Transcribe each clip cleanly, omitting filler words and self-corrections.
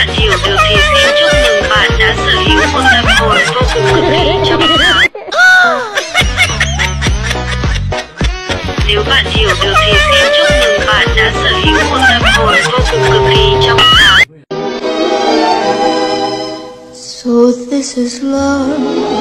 bạn hiểu được thì xin chúc mừng bạn đã sở hữu một tâm hồn vô cùng cực kỳ trong sáng. Nếu bạn hiểu được thì xin chúc mừng bạn đã sở hữu một tâm hồn vô cùng cực kỳ trong sáng. So this is love.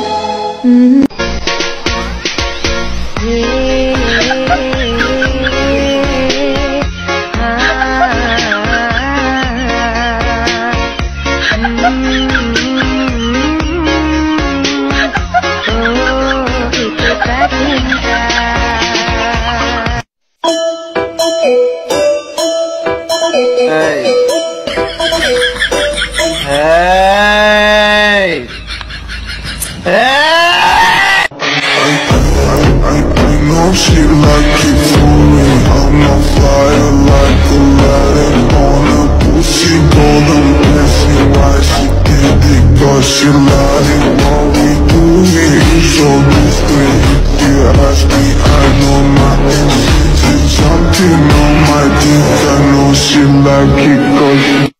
She like it for me, I'm on fire like Aladdin on a pussy golden blessing. Why she get it? Cause she lied it. What we doing is so discreet. If you ask me, I know my instinct is something on my teeth. I know she like it cause she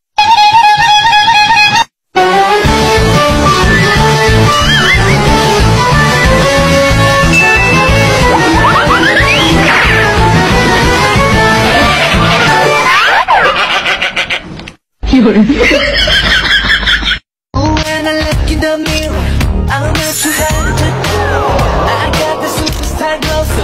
When I look in the mirror, I'm not too bad to do. I got the superstar glow, so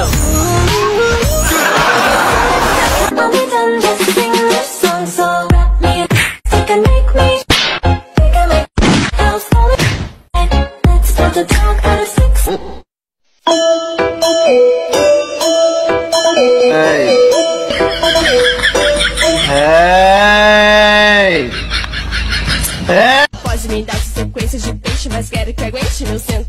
I'll be done just singing this song, so wrap me up, think and make me, think I make house for me. Let's start to talk out of six. Hey. Hey. Pode me dar sequência de peixe, mas quero que aguente meu centro.